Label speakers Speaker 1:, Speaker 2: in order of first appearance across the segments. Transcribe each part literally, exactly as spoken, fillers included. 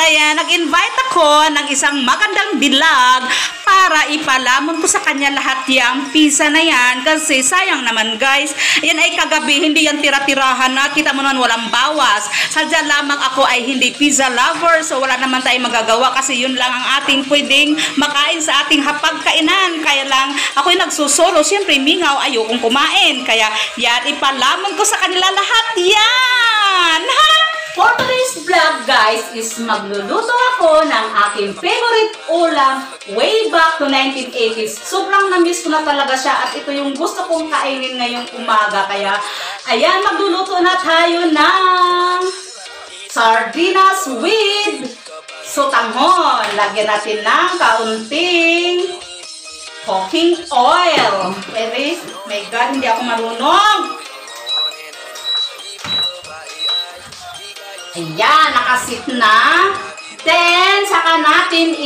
Speaker 1: ayan, nag-invite ako ng isang magandang dilag para ipalamon ko sa kanya lahat yung pizza na yan. Kasi sayang naman guys, yan ay kagabi, hindi yan tira-tirahan na. Kita mo naman walang bawas. Sadya lamang ako ay hindi pizza lover, so wala naman tayong magagawa kasi yun lang ang ating pwedeng makain sa ating hapagkainan. Kaya lang ako'y nagsusolo, siyempre mingaw, ayokong kumain. Kaya yan, ipalamon ko sa kanila lahat yan. Ha?
Speaker 2: For today's vlog guys is magluluto ako ng aking favorite ulam way back to nineteen eighties. Sobrang na-miss ko na talaga siya at ito yung gusto kong kainin ngayong umaga. Kaya ayan, magluluto na tayo ng sardinas with sotanghon. Lagyan natin ng kaunting cooking oil. Pero, my God, hindi ako marunong. Ayan, nakasit na. Then, saka natin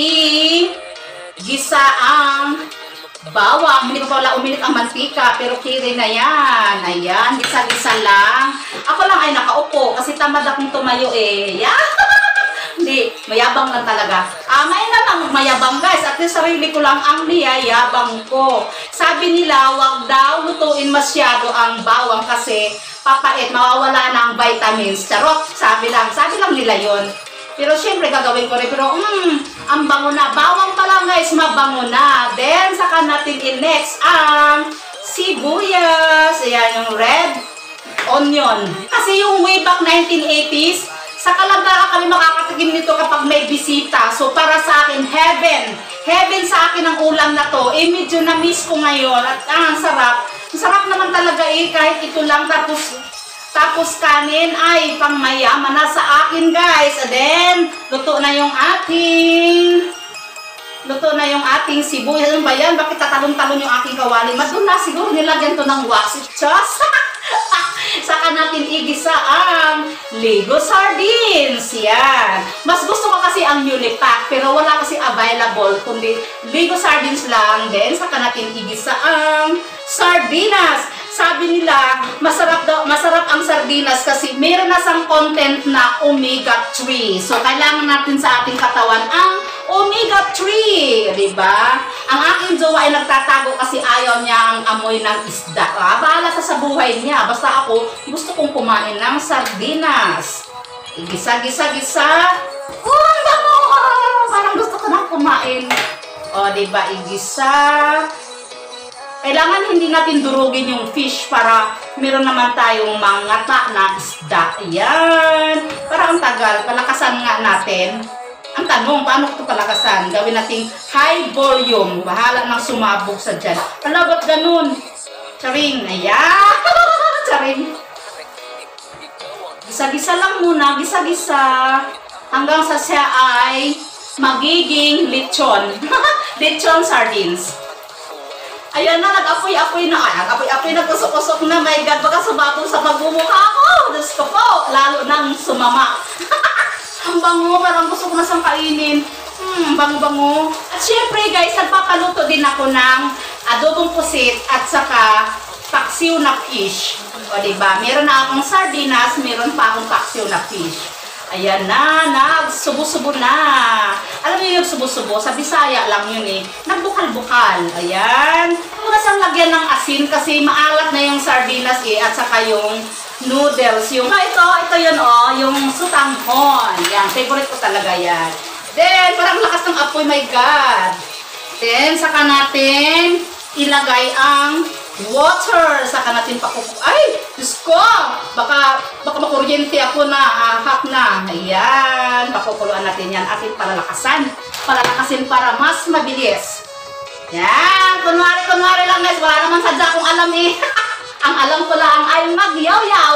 Speaker 2: i-gisa ang bawang. Hindi pa pala uminit ang mantika, pero kiri na yan. Ayan, gisa-gisa lang. Ako lang ay nakaupo kasi tamad akong tumayo eh. Yeah. Hindi, mayabang lang talaga. Ah, may naman mayabang guys. At yung sarili ko lang ang niyayabang ko. Sabi nila, wag daw lutuin masyado ang bawang kasi papait, mawawala na ang vitamins. Charot, sabi lang. Sabi lang nila yon. Pero syempre gagawin ko rin. Pero hmm, ang bango na. Bawang pa lang guys, mabango na. Then, saka natin i-next ang sibuyas. Ayan, yung red onion. Kasi yung way back nineteen eighties, sa Kalangga kami makakatikim nito kapag may bisita. So, para sa akin, heaven. Heaven sa akin ang ulam na to. Eh, medyo na-miss ko ngayon. At ah, ang sarap. Ang sarap naman talaga eh, kahit ito lang. Tapos, tapos kanin ay pang mayaman na sa akin, guys. And then, luto na yung ating... Luto na yung ating sibuyas. Ano ba yan? Bakit tatalon-talon yung aking kawali? Madun na siguro nilagyan to ng wax. Just... Saka natin igisa ang Lego sardines. Yan. Mas gusto ko kasi ang newly pack, pero wala kasi available, kundi Lego sardines lang. Then, saka natin igisa ang sardinas. Sabi nila, masarap daw, masarap ang sardinas kasi meron na sang content na omega three. So, kailangan natin sa ating katawan ang omega three, diba? Ang aking jowa ay nagtatago kasi ayaw niya ang amoy ng isda. Ah, bahala sa sa buhay niya. Basta ako, gusto kong kumain ng sardinas. Igisa-gisa-gisa. Oh, ang bango! Parang gusto ko nang kumain. O, diba? Igisa. Kailangan hindi natin durugin yung fish para meron naman tayong mangata na isda. Ayan. Para ang tagal. Palakasan nga natin. Ang tanong, paano ito palakasan? Gawin natin high volume. Bahala nang sumabog sa dyan. Ano ba't ganun? Charing. Ayan. Charing. Gisa-gisa lang muna. Gisa-gisa. Hanggang sa siya ay magiging lechon. Lechon sardines. Ayan na, nag-apoy-apoy na. Ay, nag-apoy-apoy na, kusok-kusok na. My God, baka sumabog sa pagmumukha ko. Diyos ko po. Lalo nang sumama. Ang bango, parang gusto ko na sang kainin. Hmm, bango-bango. At syempre guys, nagpapaluto din ako ng adobong pusit at saka paksiw na fish. O diba, meron na akong sardinas, meron pa akong paksiw na fish. Ayan na, nagsubo-subo na. Alam niyo yung subo-subo? Sa Bisaya lang yun eh. Nagbukal-bukal. Ayan. Muna siyang lagyan ng asin kasi maalat na yung sardinas eh. At saka yung noodles. Yung, ah, ito, ito yun oh. Yung sotanghon. Yan, favorite ko talaga yan. Then, parang lakas ng apoy, my God. Then, saka natin ilagay ang water. Saka natin pakukulo. Ay! Diyos ko! Baka, baka makuryente ako na. Ahak na. Ayan. Pakukuluan natin yan. Ating palalakasan. Palalakasin para mas mabilis. Yan. Kunwari, kunwari lang guys. Wala naman sadya kung alam eh. Ang alam ko lang ay magyaw-yaw.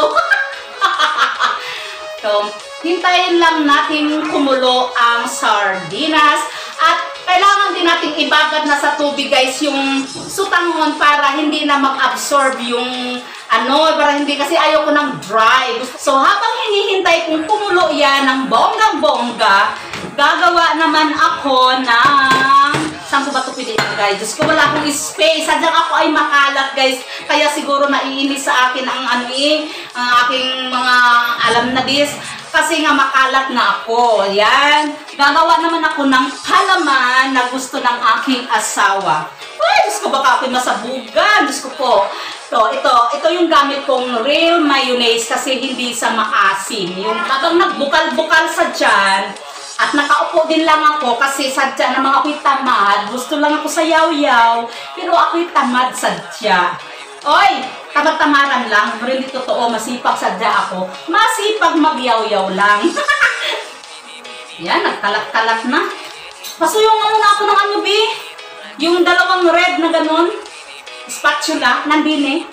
Speaker 2: So, hintayin lang natin kumulo ang sardinas. At kailangan din nating ibabad na sa tubig guys yung sotanghon para hindi na mag-absorb yung ano, para hindi kasi ayaw ko ng dry. So habang hinihintay kong kumulo yan ng bonggang-bongga, gagawa naman ako ng... Saan ko ba ito pwede guys? Diyos ko, wala akong space. Sadyang ako ay makalat guys. Kaya siguro naiinis sa akin ang ano eh, ang aking mga alam na dis. Kasi nga makalat na ako. Yan. Gagawa naman ako ng halaman na gusto ng aking asawa. Ay, Diyos ko, baka ako'y masabugan. Diyos ko po. To, ito, ito yung gamit kong real mayonnaise kasi hindi sa maasim. Yung habang nagbukal-bukal sa dyan, at nakaupo din lang ako kasi sadya namang ako'y tamad. Gusto lang ako sa yaw-yaw, pero ako'y tamad sadya. Oy, tamad-tamaran lang, pero hindi totoo, masipag sadya ako. Masipag magyaw-yaw lang. Yan, nagkalat-kalat na. Pasuyong nga muna ako ng ano, B? Yung dalawang red na ganun. Spatula, nandun eh.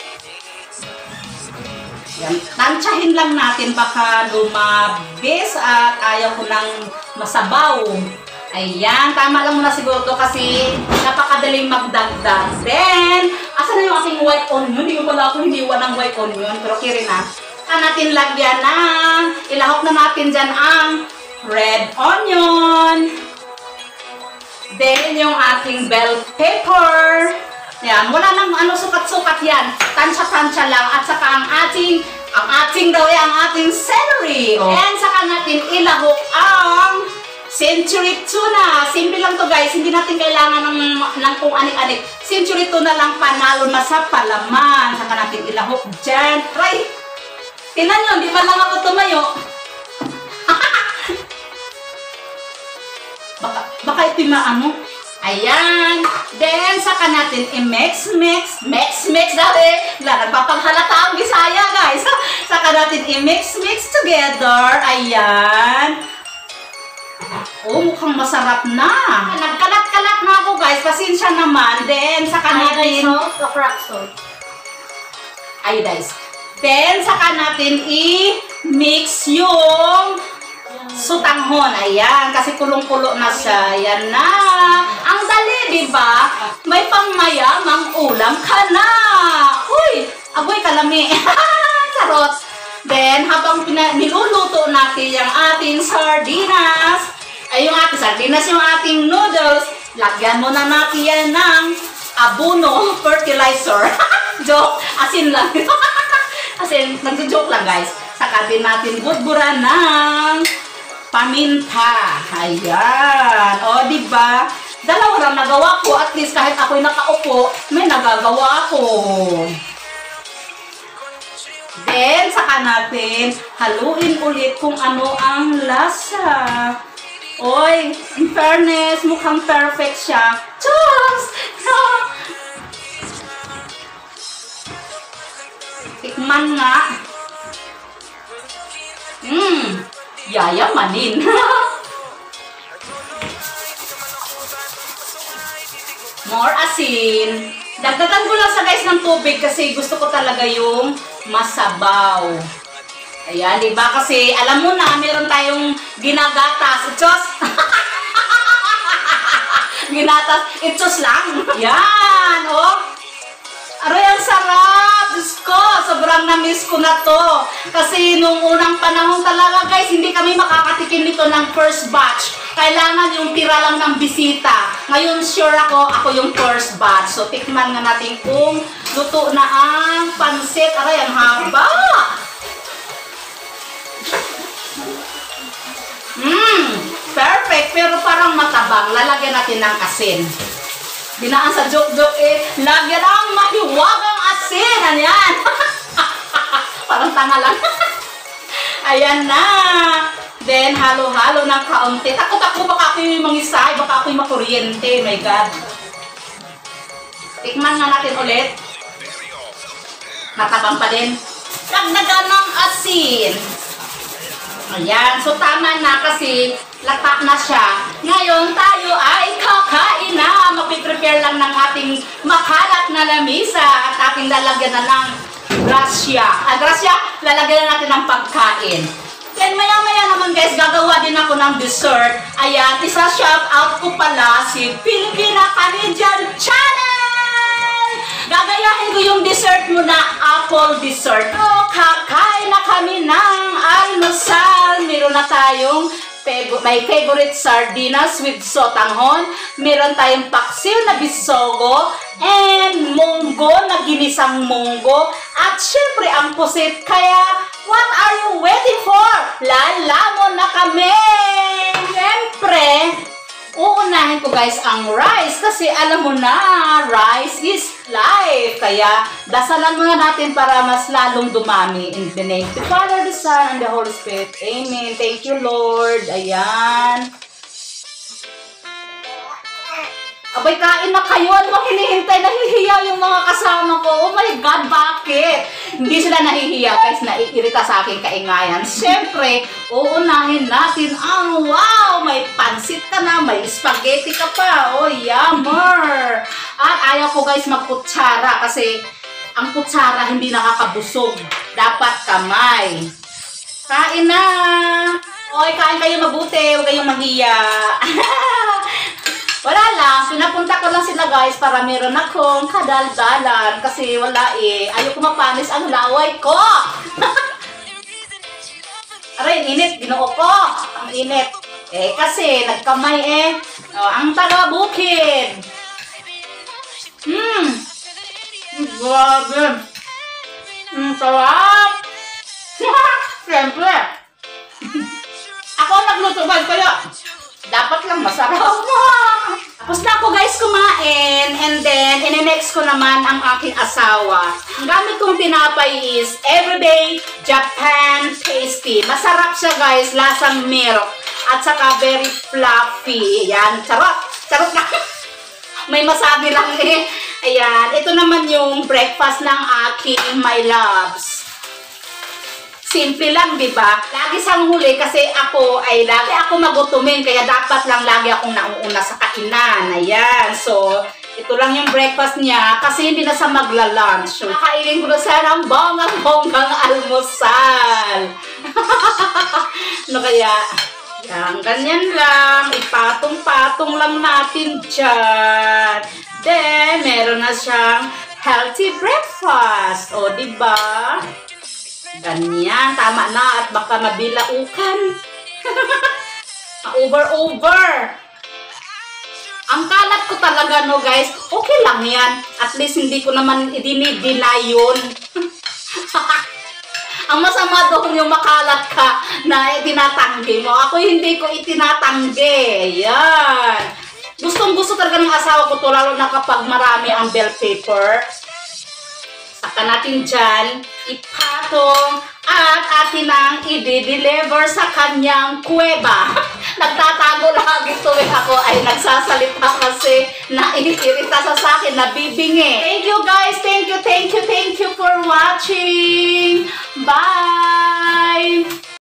Speaker 2: Yan. Tansyahin lang natin baka lumabis at ayaw ko ng masabaw. Ayan, tama lang muna siguro to kasi napakadaling magdagdag. Then, asa na yung ating white onion? Hindi ko pala ako hiniwa ng white onion, pero kiri na. Saan natin lagyan ng, ilahok na natin dyan ang red onion. Then, yung ating bell pepper. Yan, wala nang ano sukat-sukat yan. Tansya-tansya lang. At saka ang ating, ang ating daw ang ating celery. Oh. And saka natin ilahok ang century tuna. Simple lang to guys. Hindi natin kailangan ng, ng kung anik-anik. Century tuna lang, panalo na sa palaman. Saka natin ilahok dyan. Try. Tingnan nyo, di ba lang ako tumayo? baka, baka ito yung ano. Ayan. Then, saka natin i-mix, mix, mix, mix dati. Wala, nagpapaghalata ang Bisaya, guys. Saka natin i-mix, mix together. Ayan. Oh, mukhang masarap na. Nagkalat-kalat na ako, guys. Pasensya naman. Then, saka natin...
Speaker 1: Iodized o crack salt?
Speaker 2: Iodized. Then, saka natin i-mix yung... sutanghon, ayan, kasi kulong-kulo na siya, ayan na. Ang dali, di ba? May pangmayamang ulam ka na. Uy, agoy kalami. Sarot. Then, habang niluluto natin yung ating sardinas, ay yung ating sardinas, yung ating noodles, lagyan mo na natin yan ng abono fertilizer. Joke, asin lang. Asin, nagjo-joke lang guys. Saka din natin budburan ng paminta. Ayan. O, diba? Dalawa lang nagawa ko. At least kahit ako'y nakaupo, may nagagawa ko. Then, saka natin haluin ulit kung ano ang lasa. Oy, in fairness, mukhang perfect siya. Chos! Tikman nga. Mmm. Yayamanin. More asin. Dagdagan ko lang sa guys ng tubig kasi gusto ko talaga yung masabaw. Ayan, diba? Kasi alam mo na, meron tayong ginagatas. Itsos! Ginatas. Itsos lang. Yan, oh. Aray, ang sarap! Diyos ko, sobrang na-miss ko na to. Kasi nung unang panahon talaga, guys, hindi kami makakatikim nito ng first batch. Kailangan yung tira lang ng bisita. Ngayon, sure ako, ako yung first batch. So, tikman nga natin kung luto na ang pansit. Aray, ang haba! Mmm! Perfect! Pero parang matabang. Lalagyan natin ng asin. Dinaan sa joke-joke eh, lagyan ang mahiwagang asin. Ayan. Parang tanga lang. Ayan na. Then, halo-halo ng kaunti. Takot-takot baka ako yung mangisay, baka ako yung makuryente. My God. Tikman nga natin ulit. Matabang pa din. Dagdagan ng asin. Ayan. So, tama na kasi lata na siya. Ngayon, tayo ay kakain na. Mag-prepare lang ng ating makalat na lamisa at ating lalagyan na ng grasya. Ah, grasya, lalagyan na natin ng pagkain. Then, maya-maya naman guys, gagawa din ako ng dessert. Ayan, isa shout out ko pala si Pilipina Canadian Channel! Gagayahin ko yung dessert muna, apple dessert. So, kakain na kami ng almusal. Meron na tayong may favorite sardinas with sotanghon. Meron tayong paksiw na bisogo and munggo na ginisang munggo. At syempre ang pusit. Kaya, what are you waiting for? La la guys ang rice kasi alam mo na, rice is life. Kaya dasalan muna natin para mas lalong dumami. In the name of the Father, the Son, and the Holy Spirit. Amen. Thank you, Lord. Ayan. Abay, kain na kayo. Ano bang hinihintay? Nahihiya yung mga kasama ko. Oh my God, bakit? Hindi sila nahihiya guys, naiirita sa aking kaingayan. Siyempre, uunahin natin ang wow! May pansit ka na, may spaghetti ka pa. Oh, yummer! At ayaw ko guys magkutsara kasi ang kutsara hindi nakakabusog. Dapat kamay. Kain na! Oy, kain kayo mabuti. Huwag kayong mahiya. Wala lang, pinapunta ko lang sila guys para meron akong kadaldalan kasi wala eh. Ayaw ko mapanis ang laway ko. Aray, init, ginoo ko. Ang init. Eh kasi nagkamay eh. Oh, ang taga-bukid. Hmm. Grabe. Hmm, sarap. Siyempre. Ako nagluto guys kaya dapat lang masarap. Tapos na ako guys kumain and then in-next ko naman ang aking asawa. Ang gamit kong tinapay is Everyday Japan Tasty. Masarap siya guys, lasang milk at saka very fluffy. Ayan, charot. Charot na. May masabi lang eh. Ayan, ito naman yung breakfast ng aking my loves. Simple lang, di ba? Lagi sang huli kasi ako ay lagi ako magutumin kaya dapat lang lagi akong nauuna sa kainan. Ayan. So, ito lang yung breakfast niya kasi hindi na sa magla-lunch. So, kakainin ko na sana ang bonggang-bonggang almusal. Ano kaya? Yan, ganyan lang. Ipatong-patong lang natin dyan. Then, meron na siyang healthy breakfast. O, di ba? Ganyan, tama na at baka mabilaukan. Over-over. Ang kalat ko talaga no guys, okay lang yan. At least hindi ko naman i-deny yun. Ang masama doon yung makalat ka na itinatanggi mo. Ako hindi ko itinatanggi. Yan. Gustong gusto talaga ng asawa ko to lalo na kapag marami ang bell pepper. Saka natin dyan, ipatong at atin ang i-deliver sa kanyang kuweba. Nagtatago lagi tuwing ako ay nagsasalita kasi naiirita sa sakin, nabibingi. Thank you guys, thank you, thank you, thank you for watching. Bye!